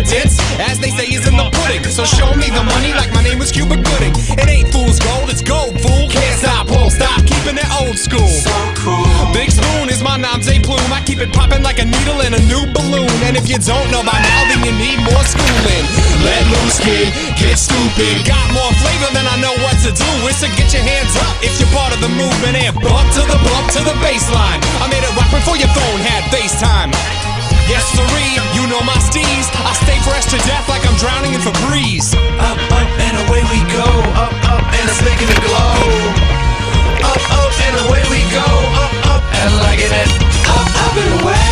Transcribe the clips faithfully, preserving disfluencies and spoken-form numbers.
evidence, as they say, is in the pudding. So show me the money like my name was Cuba Gooding. It ain't fool's gold, it's gold, fool. Can't stop, won't stop, keeping it old school. So cool. Big Spoon is my nom de plume. I keep it popping like a needle in a new balloon. And if you don't know by now, then you need more schooling. Let loose, kid, get stupid. Got more flavor than I know what to do. It's to get your hands up if you're part of the movement. And bump to the bump to the baseline. I made it rock before your phone had FaceTime. Yes, sirree, you know my steez. I stay fresh to death like I'm drowning in Febreze. Up, up, and away we go. Up, up, and it's making me glow. Up, up, and away we go. Up, up, and liking it. Up, up, and away.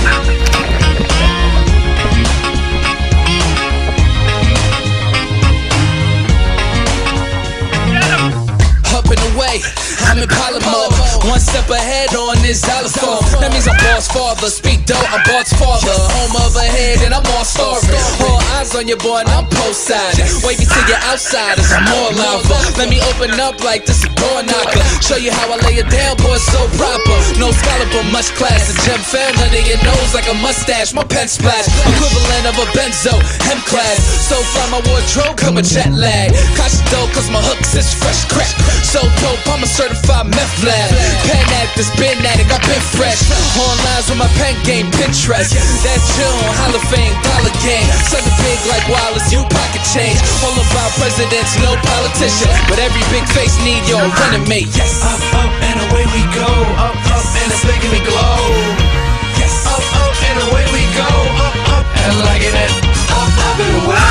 Up and away, I'm in Palomar. One step ahead on this xylophone. That means I'm boss father. Speak though, I'm boss father. Home of a head and I'm all starving. All eyes on your boy and I'm post-sided. Wavy to your outsiders, I'm more lava. Let me open up like this a door knocker. Show you how I lay it down, boy, so proper. No scholar but much class. A gem found under your nose like a mustache. My pen splash, equivalent of a benzo. Hem class, so fly my wardrobe, come a jet lag. Cautious though, cause my hooks is fresh crack. So dope, I'm a certified meth lab. Pen actors, been at it, I've been fresh. On lines with my pen game, Pinterest. That's June, Hall of Fame, dollar game. Something big like Wallace, you pocket change. All about presidents, no politician. But every big face need your running mate, yes. Up, up, and away we go. Up, up, and it's making me glow. Yes. Up, up, and away we go. Up, up, and liking it. Up, up, and away.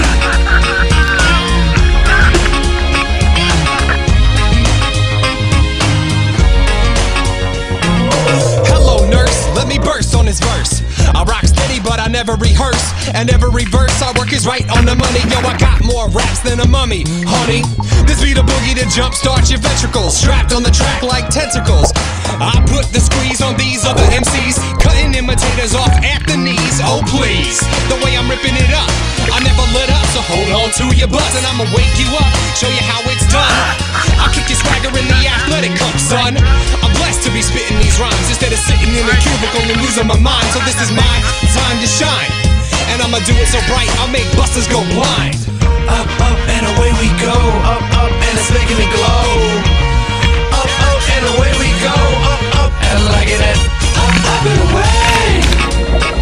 Let me burst on this verse. I rock steady, but I never rehearse. And every verse I work is right on the money. Yo, I got more raps than a mummy, honey. This be the boogie to jumpstart your ventricles. Strapped on the track like tentacles. I put the squeeze on these other M Cs, cutting imitators off at the knees. Oh please, the way I'm ripping it up, I never let up. So hold on to your butts and I'ma wake you up, show you how it's done. I'll kick your swagger in the athletic cup, son. I'm blessed to be spitting these rhymes instead of sitting in a cubicle and losing my mind. So this is my time to shine, and I'ma do it so bright I'll make busters go blind. Up, up, and away we go. Up, up, and it's making me glow. Up, up, and away we go. Up, up, and liking it. Up, up, and away.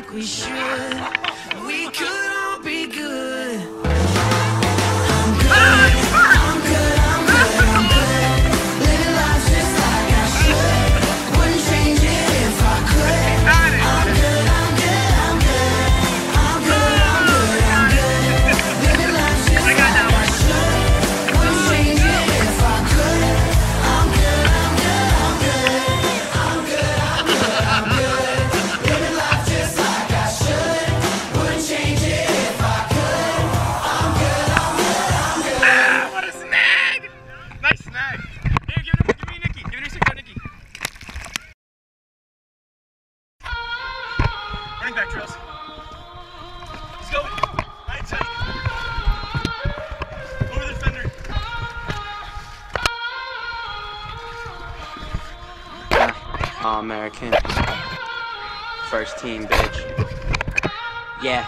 like we should. We could all be good. I'm good, I'm good, I'm good, I'm good. Living life just like I should. Wouldn't change it if I could. I'm good, I'm good, I'm good. I'm good, I'm good, I'm good. Living life just like I should. Wouldn't change it if I could. I'm good, I'm good, I'm good. I'm good, I'm good, I'm good. Living life just like I should. Wouldn't change it if I could. I'm good, I'm good, I'm good. Ah, what a snag! Nice snag. Here, give it, give me Nikki. Give it your six, Nikki. Running back drills. Let's go. Eye tight. Over the defender. All American. First team, bitch. Yeah.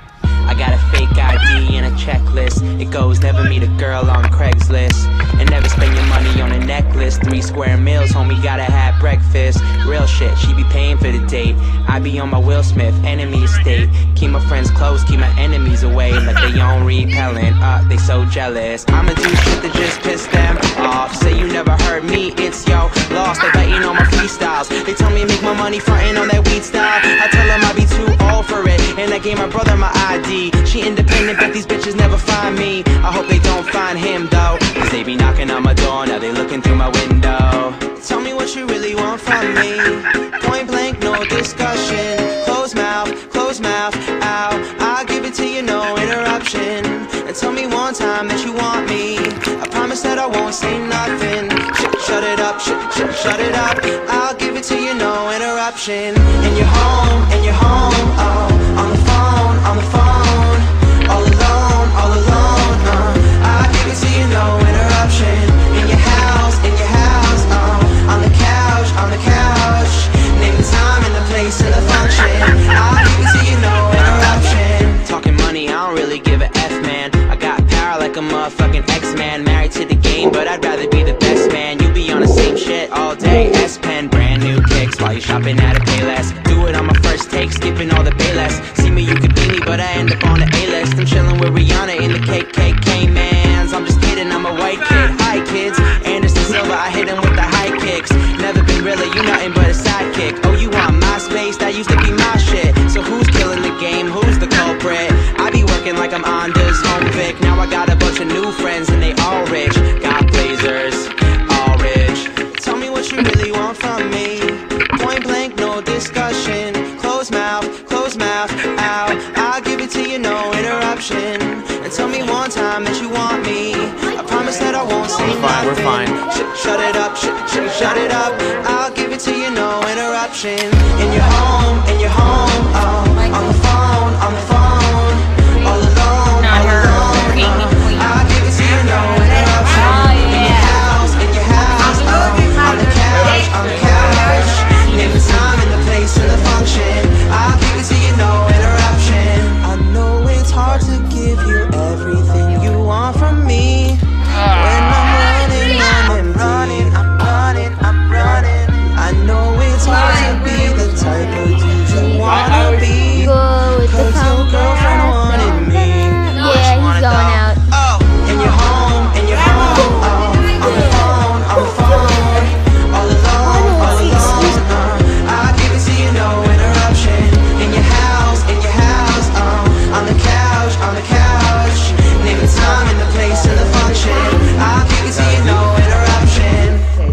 I got a fake I D and a checklist. It goes never meet a girl on Craigslist. And never spend your money on a necklace. Three square meals, homie, gotta have breakfast. Real shit, she be paying for the date. I be on my Will Smith, enemy estate. Keep my friends close, keep my enemies away. Like they on repellent, uh, they so jealous. I'ma do shit that just piss them off. Say you never heard me, it's yo lost. They betting on my freestyles. They tell me make my money frontin' on that weed style. I tell them I be too old for it. And I gave my brother my I D. She independent, but these bitches never find me. I hope they don't find him though, cause they be knocking on my door, now they looking through my window. Tell me what you really want from me. Point blank, no discussion. Close mouth, close mouth, ow. I'll give it to you, no interruption. And tell me one time that you want me. I promise that I won't say nothing. Sh shut it up, sh sh shut it up. I'll give it to you, no interruption. And you're home, and you're home, oh. On the phone, on the phone. All alone, all alone, uh. I'll give it to you, no interruption. In your house, in your house, uh. On the couch, on the couch. Name the time and the place and the function. I'll give it to you, no interruption. Talking money, I don't really give a F, man. I got power like a motherfucking X-Man. Married to the game, but I'd rather be the best man. You be on the same shit all day. S-Pen, brand new kicks while you shopping at a Payless. Do it on my first take, skipping all the Payless. See me, you could be me, but I end up on the A-list. I'm chilling with Rihanna in the K K K mans. I'm just kidding, I'm a white kid. Hi kids, Anderson Silva, I hit him with the high kicks. Never been really, you nothing but a sidekick. Oh, you want my space? That used to be my shit. So who's killing the game? Who's the culprit? I be working like I'm Onda's home pick. Now I got a bunch of new friends and they all rich. Got blazers, all rich. Tell me what you really want from me. Point blank, no discussion. Close mouth, close mouth, ow. I'll give it to you, no interruption. And tell me one time that you want me. I promise that I won't say nothing. We're fine. Sh shut it up, sh sh shut it up. I'll give it to you, no interruption. In your home, in your home, oh. On the phone, on the phone. All alone, all alone. Uh, I'll give it to you, no interruption. In your house, in your house, oh. On the couch, on the couch. Name the time and the place and the function. I'll give it to you, no interruption. I know it's hard to give you everything you want from me. When I'm running, I'm running, I'm running, I'm running. I know it's hard to be the type of dude you wanna be. Go with the Cause your girlfriend wanted me. Yeah, he's going out. Oh, and you're home, and you're home, oh. On the phone, on the phone. All alone, all alone, uh. I'll give it to you, no interruption. In your house, in your house, oh. On the couch, on the couch. Name the time and the place and the function. I'll give it to you, no interruption.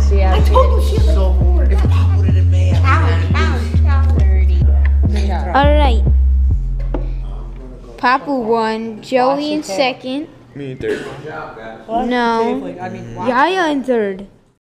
I told you she was so bored. Alright. Papa won, Joey in second. Me third. No. Yaya in third.